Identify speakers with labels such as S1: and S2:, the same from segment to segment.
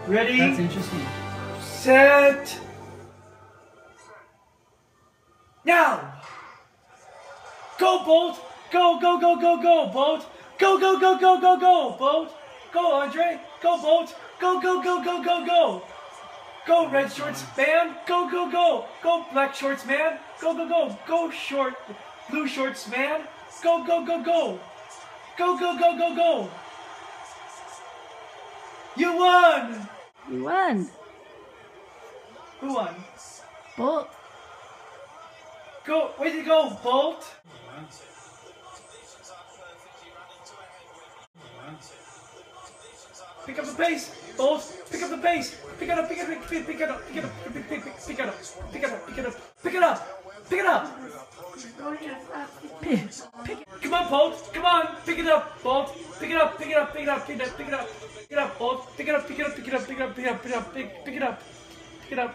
S1: Ready?
S2: That's interesting.
S1: Set. Now. Go, Bolt. Go, go, go, go, go, Bolt. Go, go, go, go, go, go, Bolt. Go, Andre. Go, Bolt. Go, go, go, go, go, go. Go, red shorts man. Go, go, go. Go, black shorts man. Go, go, go. Go, blue shorts man. Go, go, go, go. Go, go, go, go, go. You won.
S3: You won.
S1: Who won?
S3: Bolt.
S1: Go, way to go, Bolt. Pick up the pace, Bolt. Pick up the pace. Pick it up, pick it up, pick it up, pick it up, pick it up, pick it up, pick it up, pick it up, pick it up, pick it up. Come on, Bolt. Come on, pick it up, Bolt. Pick it up, pick it up, pick it up, pick it up, pick it up, pick it up, Bolt. Pick it up, pick it up, pick it up, pick it up, pick it up, pick it up, pick it up, pick it up.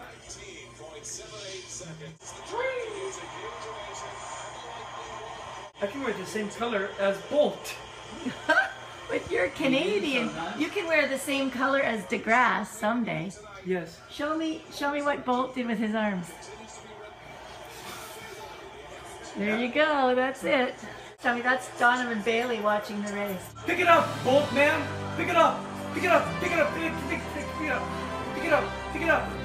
S1: I can wear the same color as Bolt.
S3: But you're Canadian. You can wear the same color as Grasse someday.
S1: Yes.
S3: Show me what Bolt did with his arms. There you go. That's it. Tell me that's Donovan Bailey watching the race.
S1: Pick it up, Bolt man. Pick it up. Pick it up. Pick it up. Pick it up. Pick it up. Pick it up. Pick it up.